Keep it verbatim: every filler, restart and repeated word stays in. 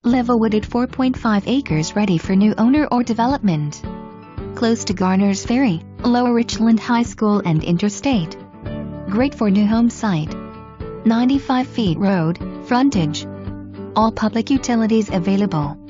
Level wooded four point five acres ready for new owner or development. Close to Garner's Ferry, Lower Richland High School and Interstate. Great for new home site. ninety-five feet road, frontage. All public utilities available.